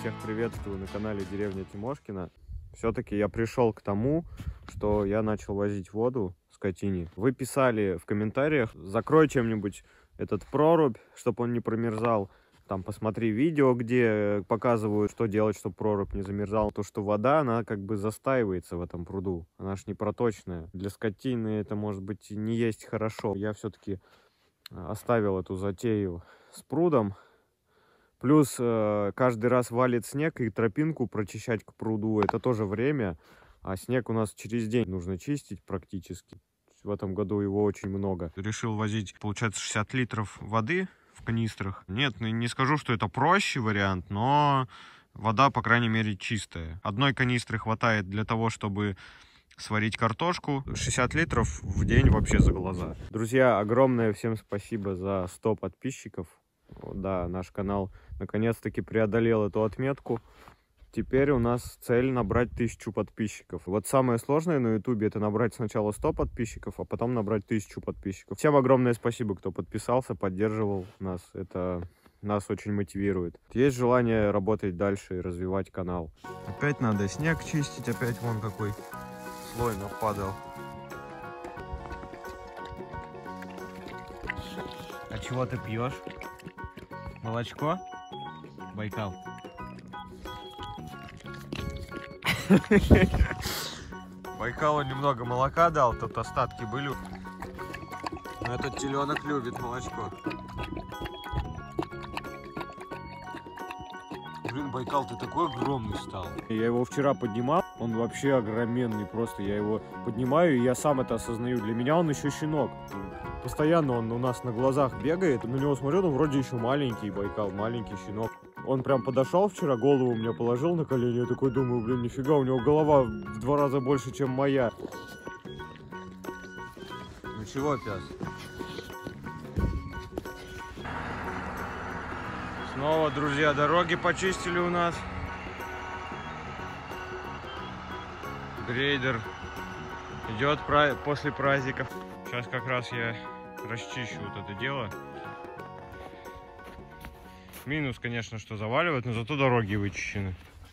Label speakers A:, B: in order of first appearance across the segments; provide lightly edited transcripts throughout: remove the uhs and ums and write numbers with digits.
A: всех приветствую на канале Деревня Тимошкина. Все-таки я пришел к тому, что я начал возить воду скотине. Вы писали в комментариях, закрой чем-нибудь этот прорубь, чтобы он не промерзал. Там посмотри видео, где показывают, что делать, чтобы прорубь не замерзал. То, что вода, она как бы застаивается в этом пруду. Она ж не проточная. Для скотины это, может быть, не есть хорошо. Я все-таки оставил эту затею с прудом. Плюс каждый раз валит снег, и тропинку прочищать к пруду — это тоже время. А снег у нас через день нужно чистить практически. В этом году его очень много. Решил возить, получается, 60 литров воды в канистрах. Нет, не скажу, что это проще вариант, но вода, по крайней мере, чистая. Одной канистры хватает для того, чтобы сварить картошку. 60 литров в день вообще за глаза. Друзья, огромное всем спасибо за 100 подписчиков. Да, наш канал наконец-таки преодолел эту отметку. Теперь у нас цель набрать 1000 подписчиков. Вот самое сложное на ютубе — это набрать сначала 100 подписчиков, а потом набрать 1000 подписчиков. Всем огромное спасибо, кто подписался, поддерживал нас. Это нас очень мотивирует. Есть желание работать дальше и развивать канал. Опять надо снег чистить, опять вон какой слой нападал. А чего ты пьешь? Молочко? Байкал. Байкалу немного молока дал, тут остатки были. Но этот теленок любит молочко. Блин, Байкал, ты такой огромный стал. Я его вчера поднимал, он вообще огроменный просто. Я его поднимаю, и я сам это осознаю. Для меня он еще щенок. Постоянно он у нас на глазах бегает. На него смотрю, он вроде еще маленький Байкал, маленький щенок. Он прям подошел вчера, голову мне положил на колени. Я такой думаю, блин, нифига, у него голова в 2 раза больше, чем моя. Ну чего, пес? Снова, друзья, дороги почистили у нас. Грейдер идет после праздников. Сейчас как раз я расчищу вот это дело. Минус, конечно, что заваливает, но зато дороги вычищены.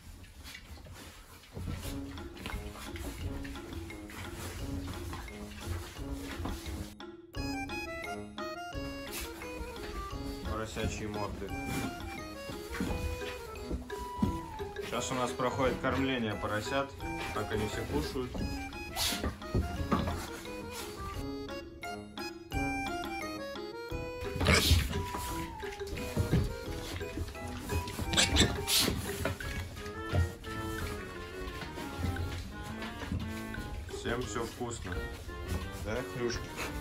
A: Поросячьи морды. Сейчас у нас проходит кормление поросят. Так они все кушают. Всем все вкусно, да, хрюшки?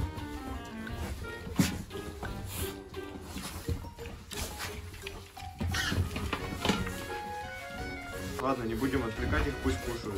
A: Ладно, не будем отвлекать их, пусть кушают.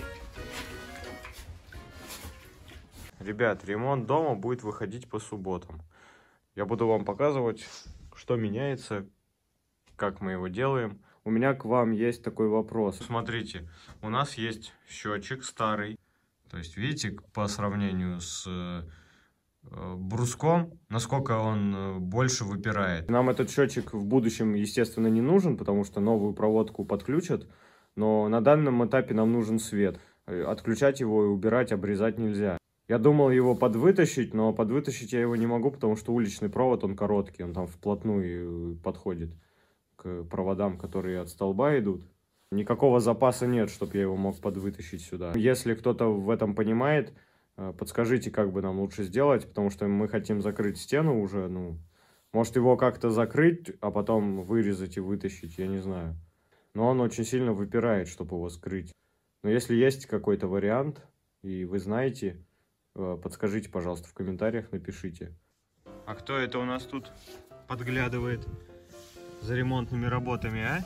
A: Ребят, ремонт дома будет выходить по субботам. Я буду вам показывать, что меняется, как мы его делаем. У меня к вам есть такой вопрос. Смотрите, у нас есть счетчик старый. То есть, видите, по сравнению с бруском, насколько он больше выпирает. Нам этот счетчик в будущем, естественно, не нужен, потому что новую проводку подключат. Но на данном этапе нам нужен свет. Отключать его и убирать, обрезать нельзя. Я думал его подвытащить, но подвытащить я его не могу, потому что уличный провод, он короткий. Он там вплотную подходит к проводам, которые от столба идут. Никакого запаса нет, чтобы я его мог подвытащить сюда. Если кто-то в этом понимает, подскажите, как бы нам лучше сделать, потому что мы хотим закрыть стену уже. Ну, может его как-то закрыть, а потом вырезать и вытащить, я не знаю. Но он очень сильно выпирает, чтобы его скрыть. Но если есть какой-то вариант, и вы знаете, подскажите, пожалуйста, в комментариях, напишите. А кто это у нас тут подглядывает за ремонтными работами, а?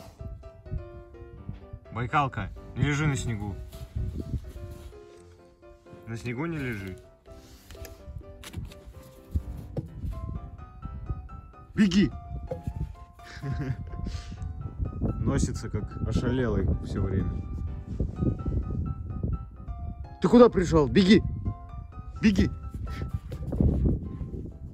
A: Байкалка, не лежи на снегу. На снегу не лежи. Беги! Носится как ошалелый все время. Ты куда пришел? Беги! Беги!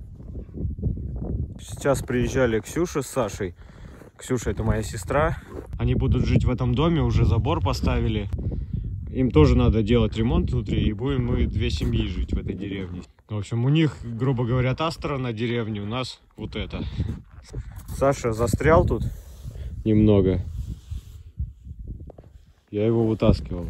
A: Сейчас приезжали Ксюша с Сашей. Ксюша — это моя сестра. Они будут жить в этом доме, уже забор поставили. Им тоже надо делать ремонт внутри, и будем мы 2 семьи жить в этой деревне. В общем, у них, грубо говоря, та сторона деревни, у нас вот эта. Саша застрял тут немного. Я его вытаскивал.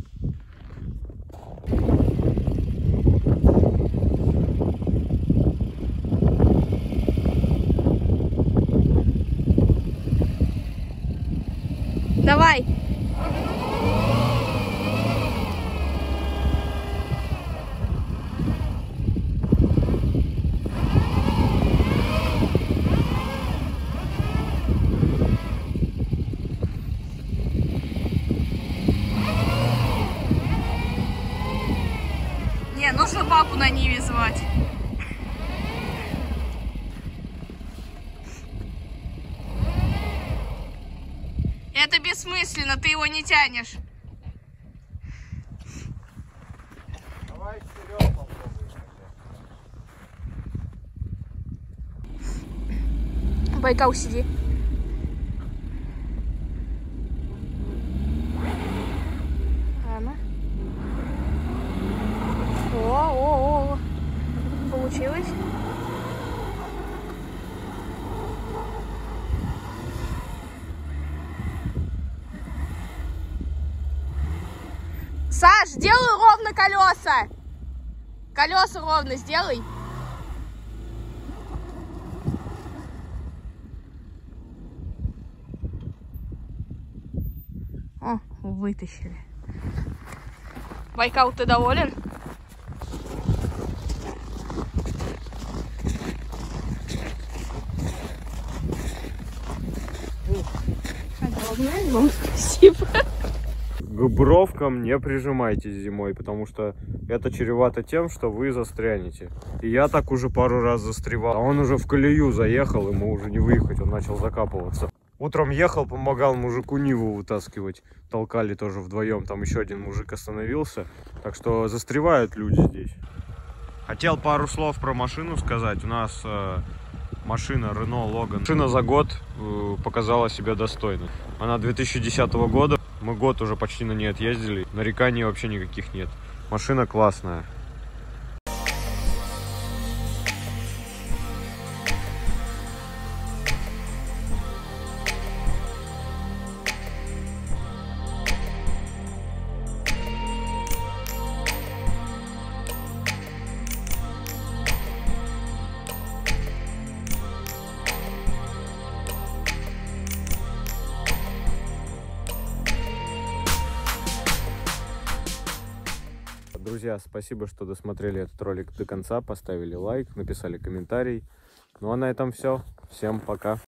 B: Давай. Не, нужно папу на Ниве звать. Это бессмысленно, ты его не тянешь.
A: Давай вперед попробуем.
B: Байкал, сиди. Ладно. О, получилось. Саш, сделай ровно колеса. Колеса ровно сделай. О, вытащили. Байкал, ты доволен? Огромное вам спасибо.
A: К бровкам не прижимайтесь зимой, потому что это чревато тем, что вы застрянете. И я так уже пару раз застревал. А он уже в колею заехал, ему уже не выехать, он начал закапываться. Утром ехал, помогал мужику Ниву вытаскивать. Толкали тоже вдвоем, там еще один мужик остановился. Так что застревают люди здесь. Хотел пару слов про машину сказать. У нас машина Renault Logan. Машина за год показала себя достойно. Она 2010 года. Мы год уже почти на ней отъездили. Нареканий вообще никаких нет. Машина классная. Друзья, спасибо, что досмотрели этот ролик до конца, поставили лайк, написали комментарий. Ну а на этом все. Всем пока.